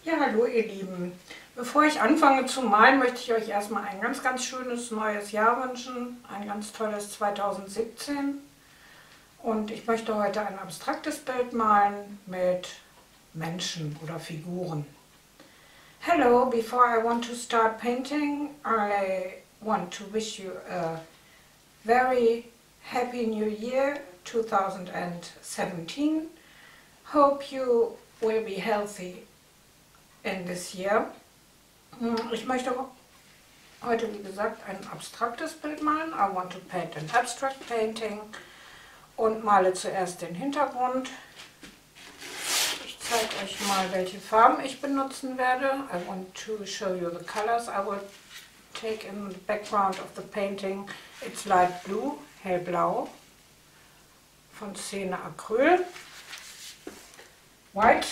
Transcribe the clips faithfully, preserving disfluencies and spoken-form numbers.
Ja, hallo ihr Lieben. Bevor ich anfange zu malen, möchte ich euch erstmal ein ganz, ganz schönes neues Jahr wünschen. Ein ganz tolles zweitausendsiebzehn. Und ich möchte heute ein abstraktes Bild malen mit Menschen oder Figuren. Hello, before I want to start painting, I want to wish you a very happy new year two thousand seventeen. Hope you will be healthy in this year. Ich möchte heute, wie gesagt, ein abstraktes Bild malen. I want to paint an abstract painting und male zuerst den Hintergrund. Ich zeige euch mal, welche Farben ich benutzen werde. I want to show you the colors I will take in the background of the painting. It's light blue, hellblau, von Szene Acryl, white,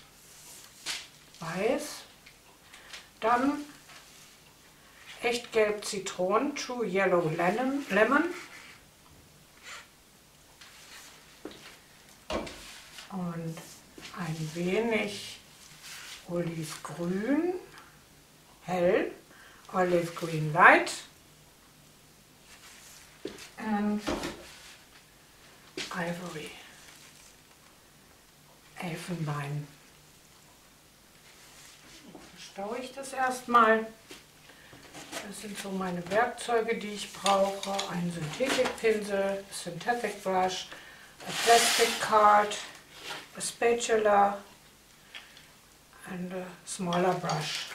weiß, dann Echtgelb Zitronen, True Yellow Lemon, Lemon und ein wenig Olivgrün, hell, Olive Green Light and Ivory, Elfenbein. Verstaue ich das erstmal. Das sind so meine Werkzeuge, die ich brauche. Ein Synthetikpinsel, Synthetic Brush, a plastic card, a spatula and a smaller brush.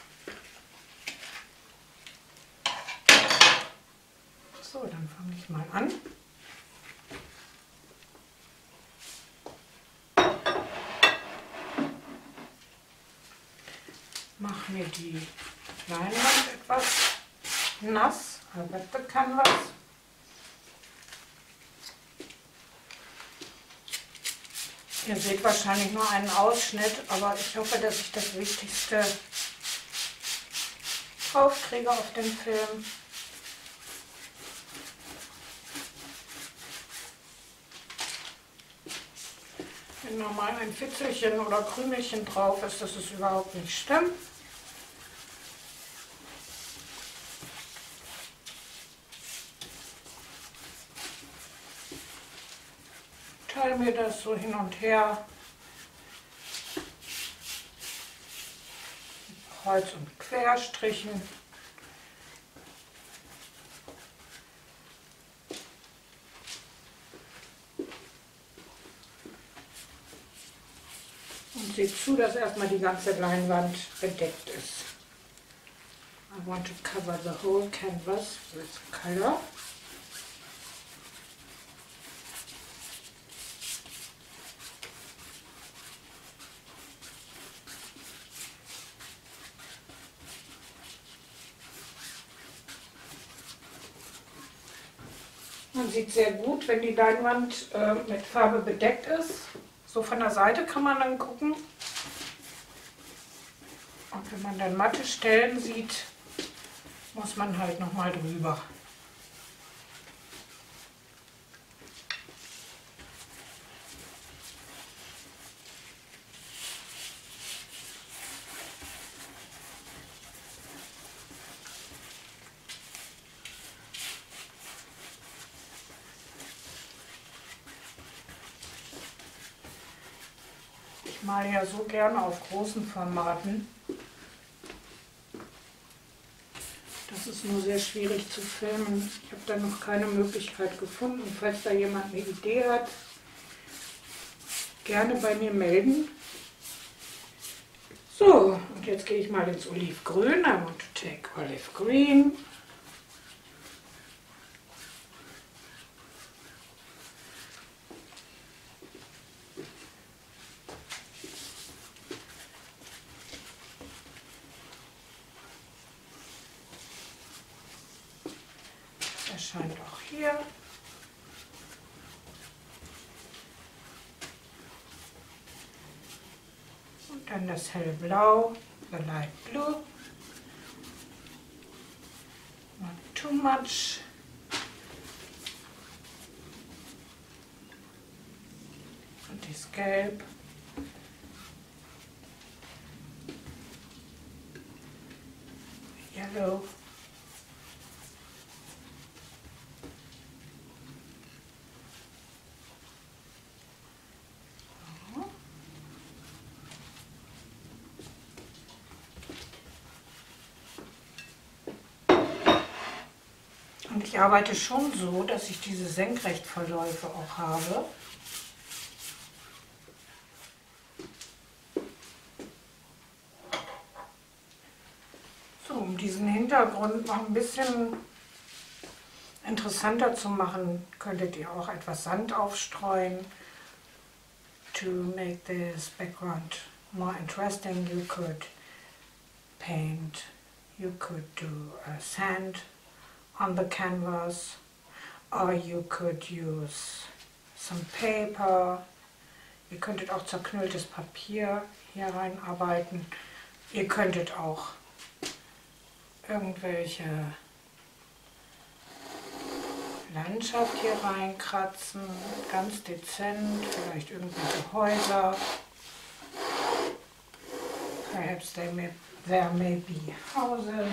So, dann fange ich mal an. Mache mir die Leinwand etwas nass, I wet the canvas. Ihr seht wahrscheinlich nur einen Ausschnitt, aber ich hoffe, dass ich das Wichtigste draufkriege auf den Film. Wenn normal ein Fitzelchen oder Krümelchen drauf ist, das ist überhaupt nicht schlimm. Teile mir das so hin und her, Kreuz- und Querstrichen. Und seht zu, dass erstmal die ganze Leinwand bedeckt ist. I want to cover the whole canvas with color. Man sieht sehr gut, wenn die Leinwand äh, mit Farbe bedeckt ist. So von der Seite kann man dann gucken. Und wenn man dann matte Stellen sieht, muss man halt nochmal drüber. Ich male ja so gerne auf großen Formaten. Das ist nur sehr schwierig zu filmen. Ich habe da noch keine Möglichkeit gefunden. Falls da jemand eine Idee hat, gerne bei mir melden. So, und jetzt gehe ich mal ins Olivgrün. I want to take olive green. Erscheint auch hier. Und dann das hellblau, the light blue. Not too much. Und das Gelb. Hello. Und ich arbeite schon so, dass ich diese Senkrechtverläufe auch habe. So, um diesen Hintergrund noch ein bisschen interessanter zu machen, könntet ihr auch etwas Sand aufstreuen. To make this background more interesting, you could paint, you could do uh, sand on the canvas, or you could use some paper. Ihr könntet auch zerknülltes Papier hier reinarbeiten. Ihr könntet auch irgendwelche Landschaft hier reinkratzen, ganz dezent, vielleicht irgendwelche Häuser. Perhaps they may, there may be houses.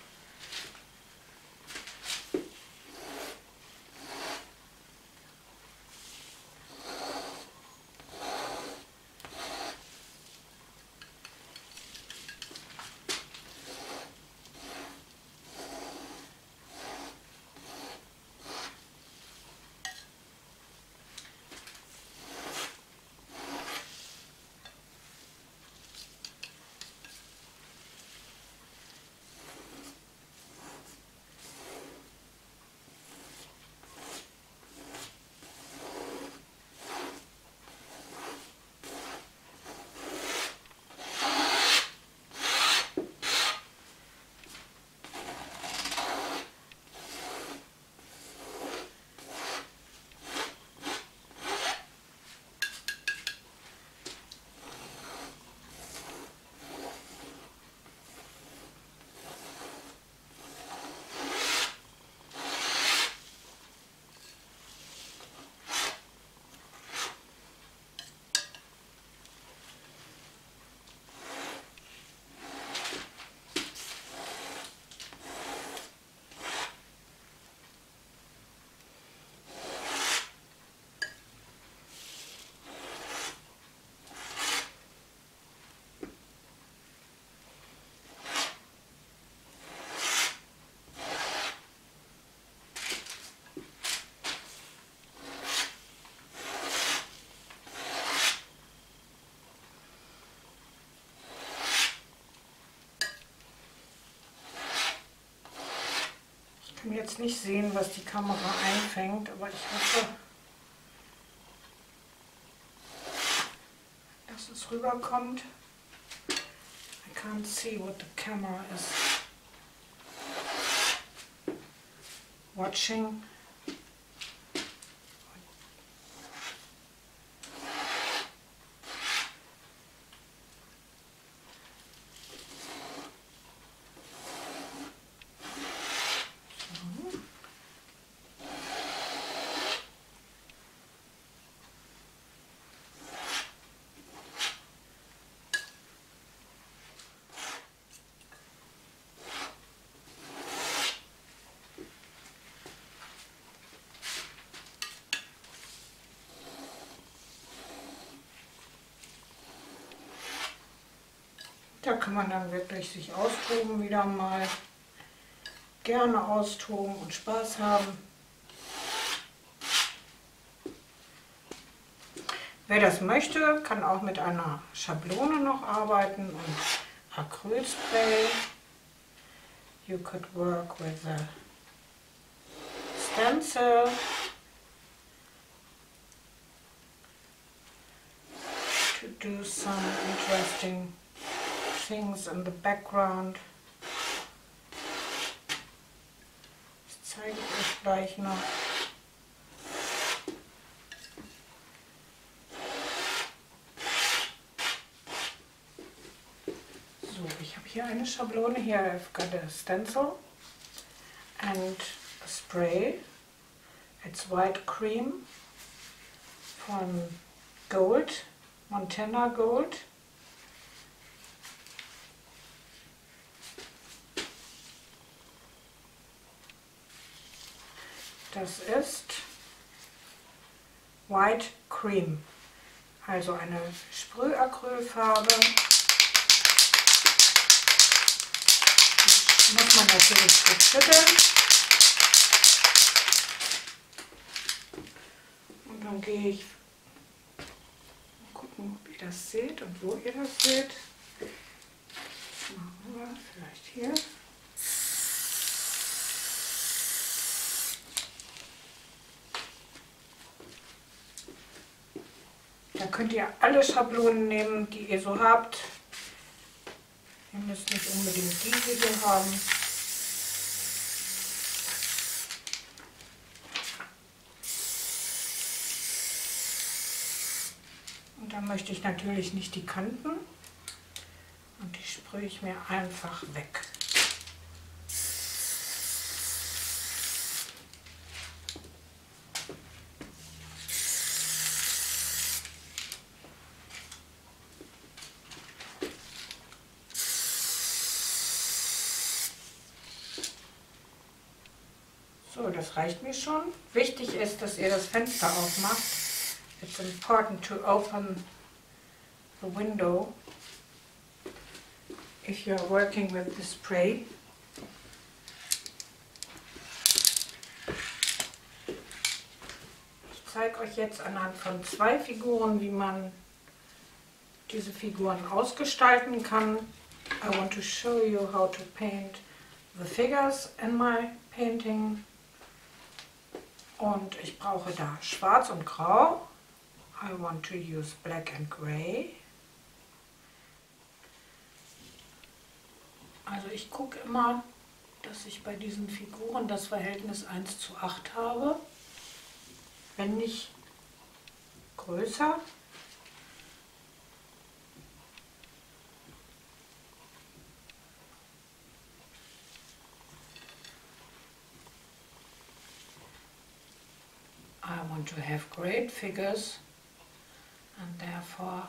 Ich kann jetzt nicht sehen, was die Kamera einfängt, aber ich hoffe, dass es rüberkommt. I can't see what the camera is watching. Da kann man dann wirklich sich austoben wieder mal. Gerne austoben und Spaß haben. Wer das möchte, kann auch mit einer Schablone noch arbeiten und Acrylspray. You could work with a stencil. To do some interesting things in the background. Das zeige ich euch gleich noch. So, ich habe hier eine Schablone. Here I've got a stencil and a spray. It's white cream von Gold, Montana Gold. Das ist White Cream, also eine Sprühacrylfarbe. Die muss man natürlich gut schütteln. Und dann gehe ich mal gucken, ob ihr das seht und wo ihr das seht. Mal rüber, vielleicht hier. Da könnt ihr alle Schablonen nehmen, die ihr so habt. Ihr müsst nicht unbedingt diese hier haben. Und da möchte ich natürlich nicht die Kanten. Und die sprühe ich mir einfach weg. So, das reicht mir schon. Wichtig ist, dass ihr das Fenster aufmacht. It's important to open the window if you are working with the spray. Ich zeige euch jetzt anhand von zwei Figuren, wie man diese Figuren ausgestalten kann. I want to show you how to paint the figures in my painting. Und ich brauche da Schwarz und Grau. I want to use black and gray. Also ich gucke immer, dass ich bei diesen Figuren das Verhältnis eins zu acht habe. Wenn nicht größer. I want to have great figures and therefore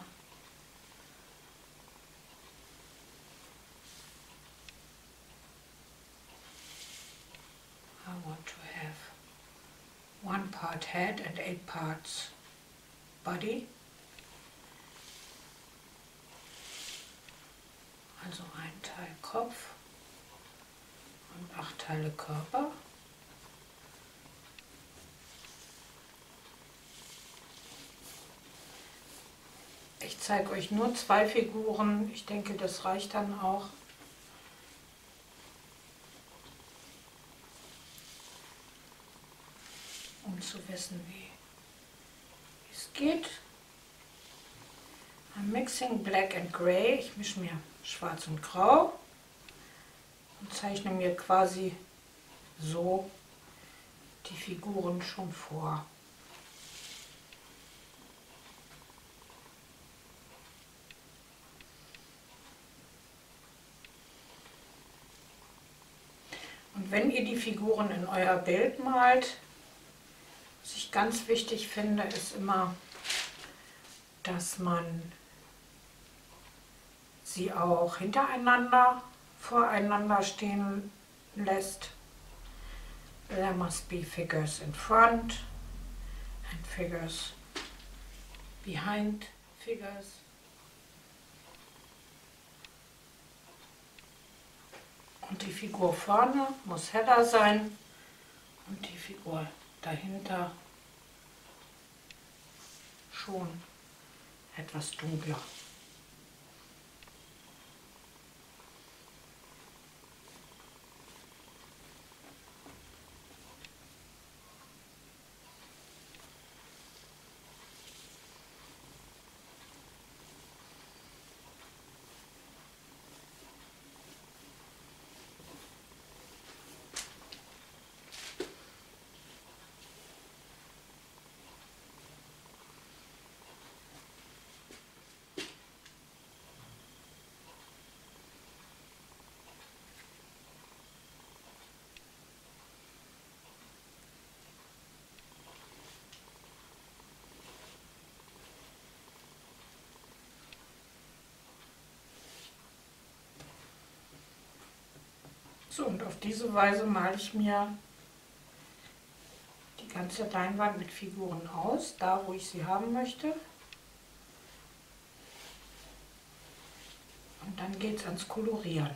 I want to have one part head and eight parts body. Also ein Teil Kopf und acht Teile Körper. Ich zeige euch nur zwei Figuren. Ich denke, das reicht dann auch. Um zu wissen, wie es geht. I'm mixing black and gray. Ich mische mir schwarz und grau und zeichne mir quasi so die Figuren schon vor. Und wenn ihr die Figuren in euer Bild malt, was ich ganz wichtig finde, ist immer, dass man sie auch hintereinander, voreinander stehen lässt. There must be figures in front and figures behind figures. Und die Figur vorne muss heller sein und die Figur dahinter schon etwas dunkler. So, und auf diese Weise male ich mir ganze Leinwand mit Figuren aus, da wo ich sie haben möchte. Und dann geht es ans Kolorieren.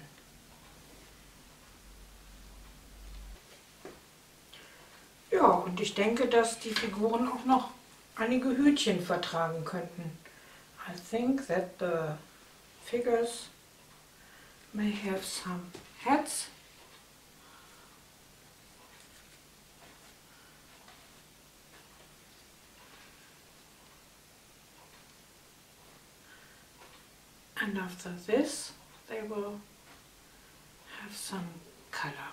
Ja, und ich denke, dass die Figuren auch noch einige Hütchen vertragen könnten. I think that the figures may have some hats. And after this, they will have some color.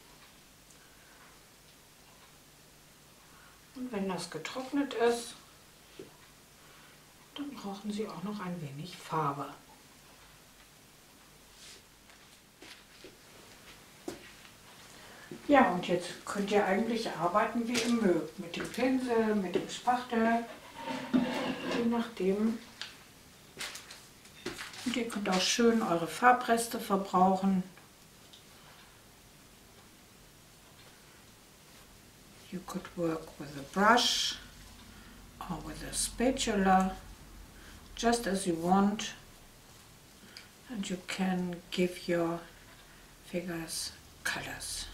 Und wenn das getrocknet ist, dann brauchen Sie auch noch ein wenig Farbe. Ja, und jetzt könnt ihr eigentlich arbeiten, wie ihr mögt. Mit dem Pinsel, mit dem Spachtel, je nachdem. Und ihr könnt auch schön eure Farbreste verbrauchen. You could work with a brush or with a spatula, just as you want. And you can give your figures colors.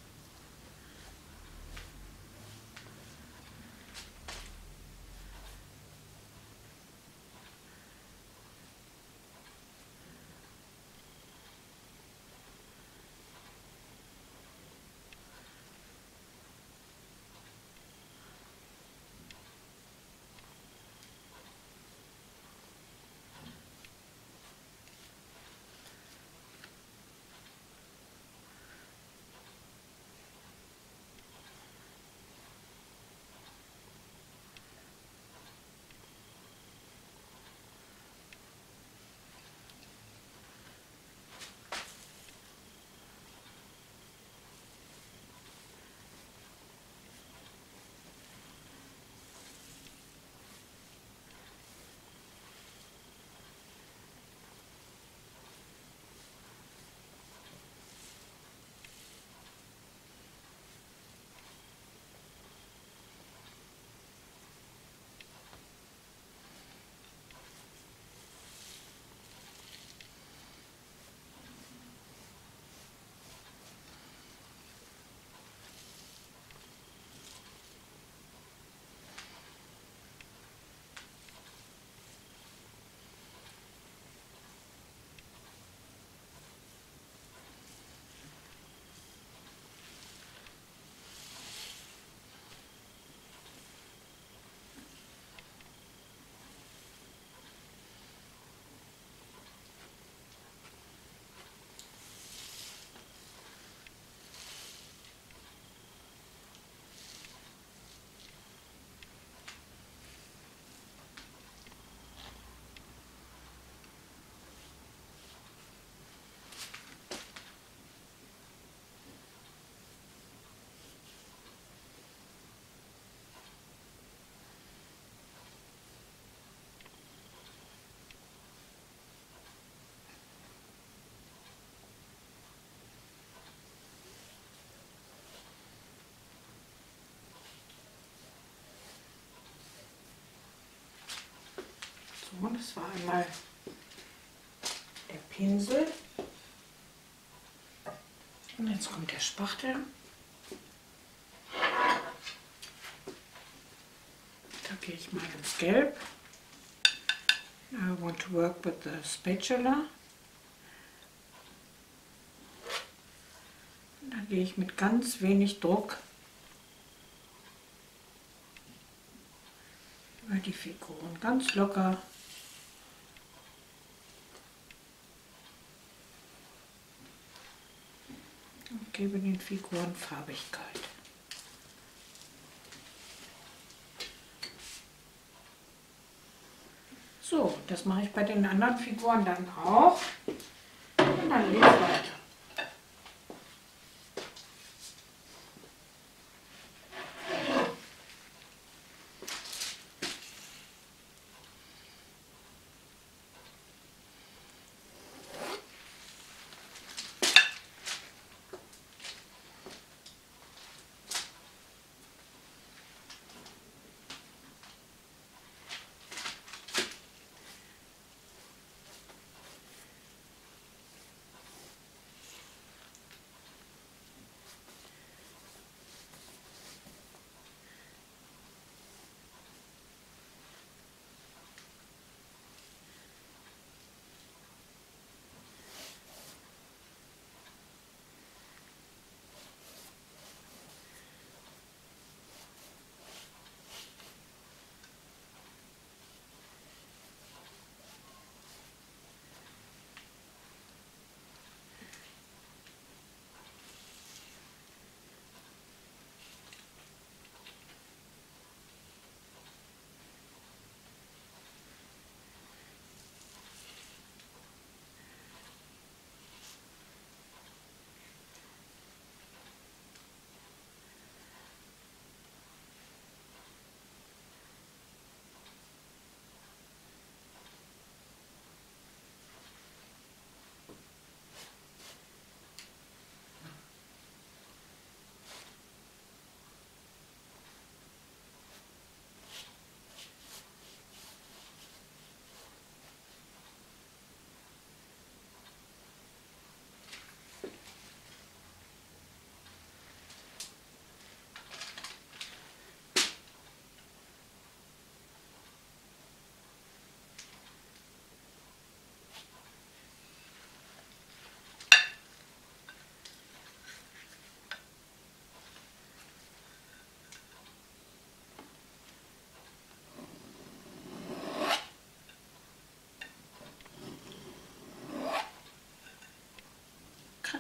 So, das war einmal der Pinsel. Und jetzt kommt der Spachtel. Da gehe ich mal ins Gelb. I want to work with the spatula. Und da gehe ich mit ganz wenig Druck über die Figuren, ganz locker. Und gebe den Figuren Farbigkeit. So, das mache ich bei den anderen Figuren dann auch. Und dann geht es weiter.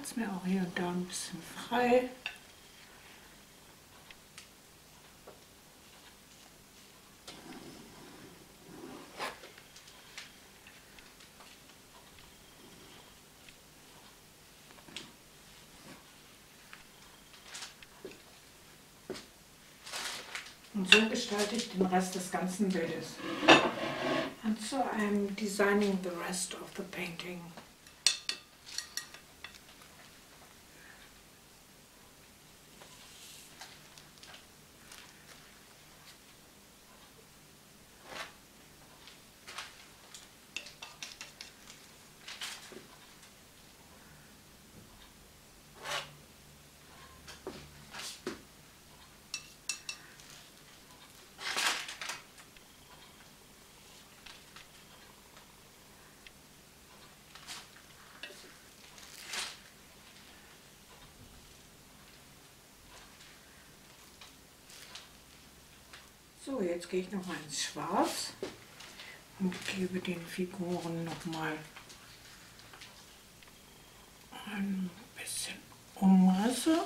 hat es mir auch hier und da ein bisschen frei. Und so gestalte ich den Rest des ganzen Bildes. And so I'm designing the rest of the painting. So, jetzt gehe ich noch mal ins Schwarz und gebe den Figuren noch mal ein bisschen Umrisse.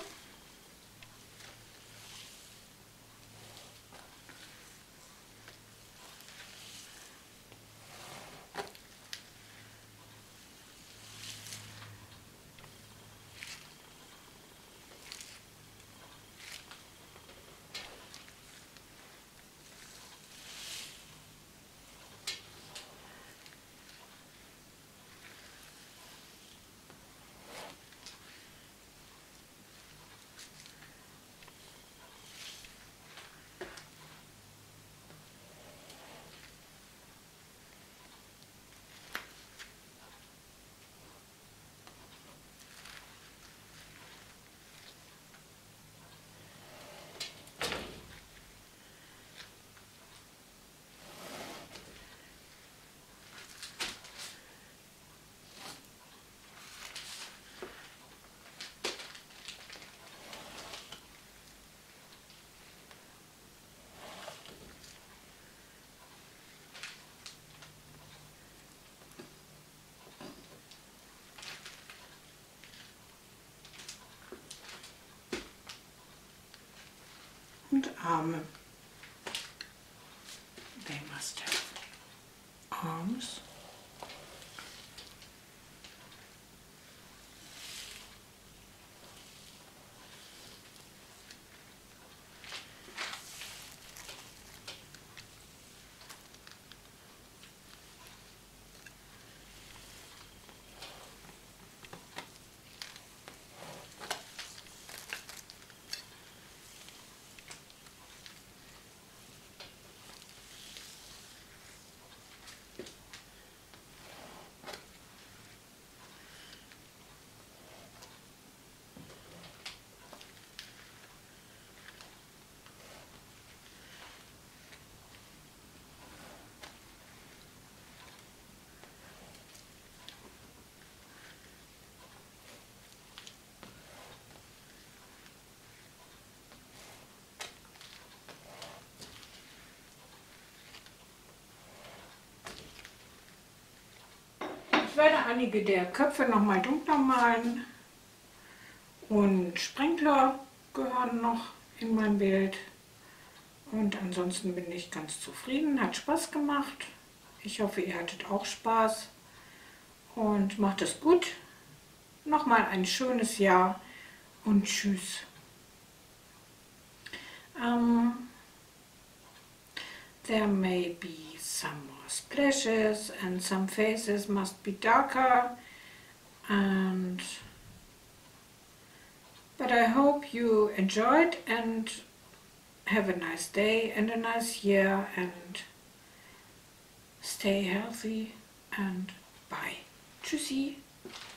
Und Arme. They must have arms. Ich werde einige der Köpfe noch mal dunkler malen und Sprenkler gehören noch in mein Bild. Und ansonsten bin ich ganz zufrieden, hat Spaß gemacht. Ich hoffe, ihr hattet auch Spaß und macht es gut. Nochmal ein schönes Jahr und tschüss. Um, there may be some more splashes and some faces must be darker, and but I hope you enjoyed and have a nice day and a nice year and stay healthy and bye. Tschüssi.